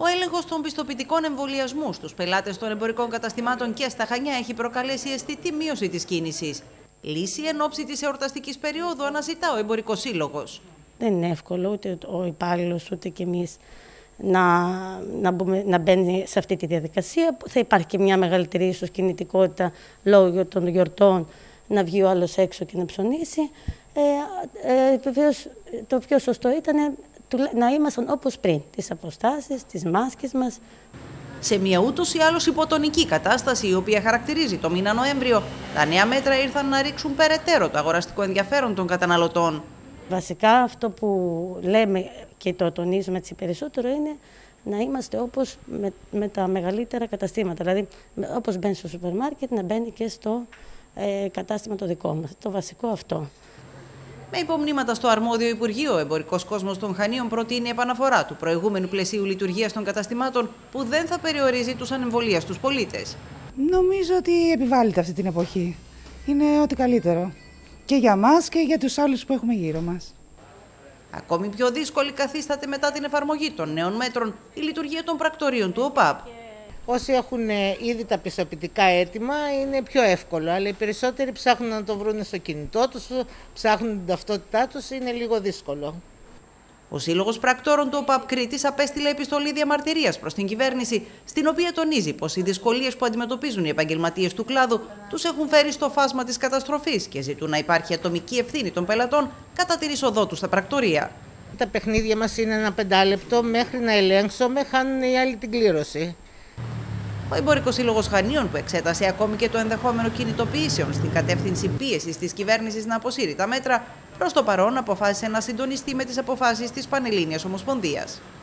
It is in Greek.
Ο έλεγχος των πιστοποιητικών εμβολιασμού στους πελάτες των εμπορικών καταστημάτων και στα Χανιά έχει προκαλέσει αισθητή μείωση της κίνησης. Λύση εν ώψη της εορταστικής περίοδου αναζητά ο Εμπορικός Σύλλογος. Δεν είναι εύκολο ούτε ο υπάλληλος ούτε και εμείς να μπαίνει σε αυτή τη διαδικασία. Θα υπάρχει και μια μεγαλύτερη ίσως κινητικότητα λόγω των γιορτών, να βγει ο άλλος έξω και να ψωνίσει. Βεβαίως το πιο σωστό ήταν να ήμασταν όπως πριν, τις αποστάσεις, τις μάσκες μας. Σε μια ούτως ή άλλως υποτονική κατάσταση, η οποία χαρακτηρίζει το μήνα Νοέμβριο, τα νέα μέτρα ήρθαν να ρίξουν περαιτέρω το αγοραστικό ενδιαφέρον των καταναλωτών. Βασικά αυτό που λέμε και το τονίζουμε έτσι περισσότερο είναι να είμαστε όπως με τα μεγαλύτερα καταστήματα. Δηλαδή όπως μπαίνει στο σούπερ μάρκετ να μπαίνει και στο κατάστημα το δικό μας. Το βασικό αυτό. Με υπομνήματα στο αρμόδιο Υπουργείο, ο Εμπορικός Κόσμος των Χανίων προτείνει επαναφορά του προηγούμενου πλαισίου λειτουργίας των καταστημάτων που δεν θα περιορίζει τους ανεμβολίαστους πολίτες. Νομίζω ότι επιβάλλεται αυτή την εποχή. Είναι ό,τι καλύτερο. Και για μας και για τους άλλους που έχουμε γύρω μας. Ακόμη πιο δύσκολη καθίσταται μετά την εφαρμογή των νέων μέτρων η λειτουργία των πρακτορείων του ΟΠΑΠ. Όσοι έχουν ήδη τα πιστοποιητικά έτοιμα είναι πιο εύκολο, αλλά οι περισσότεροι ψάχνουν να το βρουν στο κινητό τους, ψάχνουν την ταυτότητά τους, είναι λίγο δύσκολο. Ο Σύλλογος Πρακτόρων του ΟΠΑΠ Κρήτης απέστειλε επιστολή διαμαρτυρίας προς την κυβέρνηση, στην οποία τονίζει πως οι δυσκολίες που αντιμετωπίζουν οι επαγγελματίες του κλάδου τους έχουν φέρει στο φάσμα της καταστροφής και ζητούν να υπάρχει ατομική ευθύνη των πελατών κατά την είσοδό τους στα πρακτορεία. Τα παιχνίδια μας είναι ένα 5 λεπτό, μέχρι να ελέγξουμε χάνουν οι άλλοι την κλήρωση. Ο Εμπορικός Σύλλογος Χανίων, που εξέτασε ακόμη και το ενδεχόμενο κινητοποιήσεων στην κατεύθυνση πίεσης της κυβέρνησης να αποσύρει τα μέτρα, προς το παρόν αποφάσισε να συντονιστεί με τις αποφάσεις της Πανελλήνιας Ομοσπονδίας.